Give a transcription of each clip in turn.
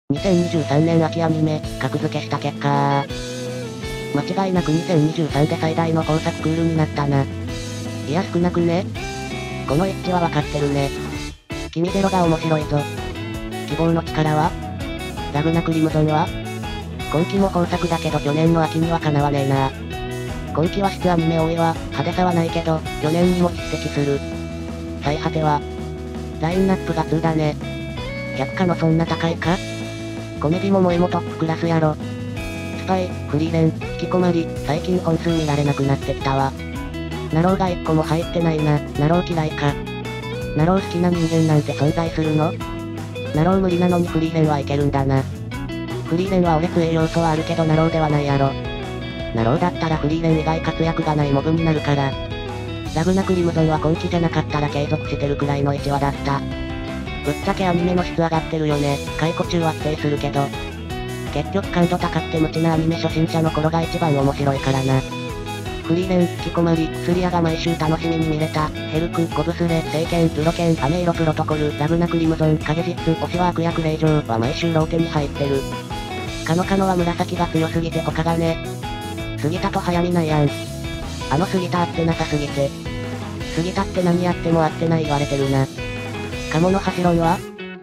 2023年秋アニメ、格付けした結果間違いなく2023で最大の豊作クールになったな。いや少なくね？この一致は分かってるね。君ゼロが面白いぞ。希望の力は？ラグナクリムゾンは？今期も豊作だけど去年の秋にはかなわねえな。今期は質アニメ多いわ、派手さはないけど、去年にも匹敵する。最果ては？ラインナップが2だね。100かのそんな高いか？コメディも萌えもトップクラスやろ。スパイ、フリーレン、引きこまり、最近本数見られなくなってきたわ。ナローが1個も入ってないな、ナロー嫌いか。ナロー好きな人間なんて存在するの？ナロー無理なのにフリーレンはいけるんだな。フリーレンは俺強い要素はあるけどナローではないやろ。ナローだったらフリーレン以外活躍がないモブになるから。ラグナクリムゾンは今期じゃなかったら継続してるくらいの1話だった。ぶっちゃけアニメの質上がってるよね。解雇中は否定するけど。結局感度高くて無知なアニメ初心者の頃が一番面白いからな。フリーレン、引きこまり、薬屋が毎週楽しみに見れた、ヘルク、ゴブスレ、聖剣、ルロケン、アメイロプロトコル、ラグナクリムゾン、影実、推しは悪役令嬢は毎週ローテに入ってる。カノカノは紫が強すぎて他がね。杉田と早見ないやん。あの杉田合ってなさすぎて。杉田って何やっても合ってない言われてるな。カモのハシロンは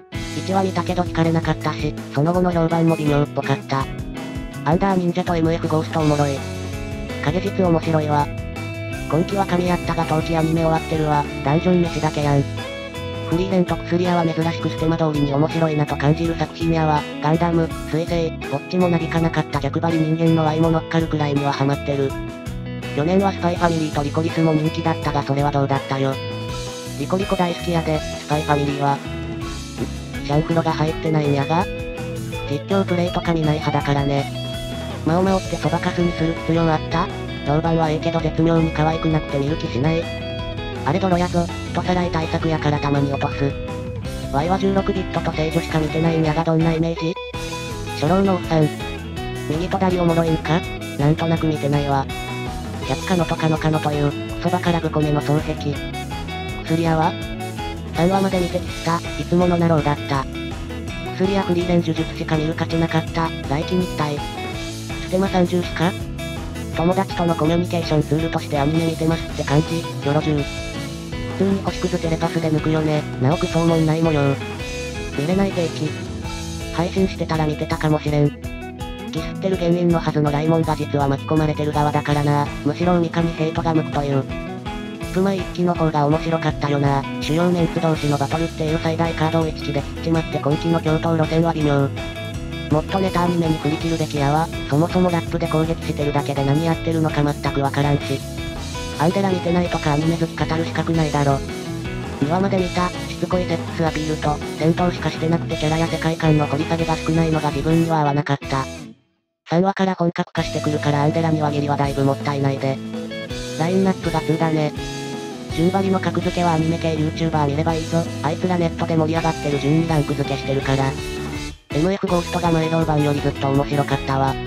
1話見たけど聞かれなかったし、その後の評判も微妙っぽかった。アンダー忍者と MF ゴーストおもろい。影実面白いわ。今期は神やったが冬季アニメ終わってるわ。ダンジョン飯だけやん。フリーレンと薬屋は珍しくステマ通りに面白いなと感じる作品やわ。ガンダム、水星、ぼっちもなびかなかった逆張り人間の Y も乗っかるくらいにはハマってる。去年はスパイファミリーとリコリスも人気だったがそれはどうだったよ。リコリコ大好きやで、スパイファミリーは。シャンフロが入ってないんやが？実況プレイとか見ない派だからね。マオマオってそばかすにする必要あった？評判はええけど絶妙に可愛くなくて見る気しない。あれ泥やぞ、とさらい対策やからたまに落とす。Y は16ビットと聖女しか見てないんやがどんなイメージ？初老のおっさん。右とダリおもろいんか？なんとなく見てないわ。100かのとかのかのという、クソバカラブコメの双璧。薬屋は3話まで見てきた、いつものナローだった。薬やフリーレン呪術しか見る価値なかった、来期に期待。ステマ30しか？友達とのコミュニケーションツールとしてアニメ見てますって感じ、ギョロ10。普通に星屑テレパスで抜くよね、なおくそうもんない模様。見れない平気。配信してたら見てたかもしれん。ディスってる芸人のはずのライモンが実は巻き込まれてる側だからな、むしろ海かにヘイトが向くという。プマイ1期の方が面白かったよな。主要メンツ同士のバトルっていう最大カードを1期で切っちまって今期の共闘路線は微妙。もっとネタアニメに振り切るべきやわ。そもそもラップで攻撃してるだけで何やってるのか全くわからんし。アンデラ見てないとかアニメ好き語る資格ないだろ。2話まで見た、しつこいセックスアピールと、戦闘しかしてなくてキャラや世界観の掘り下げが少ないのが自分には合わなかった。3話から本格化してくるからアンデラにはギリはだいぶもったいないで。ラインナップが2だね。順張りの格付けはアニメ系 YouTuber 見ればいいぞ。あいつらネットで盛り上がってる順にランク付けしてるから。MF ゴーストが前評判よりずっと面白かったわ。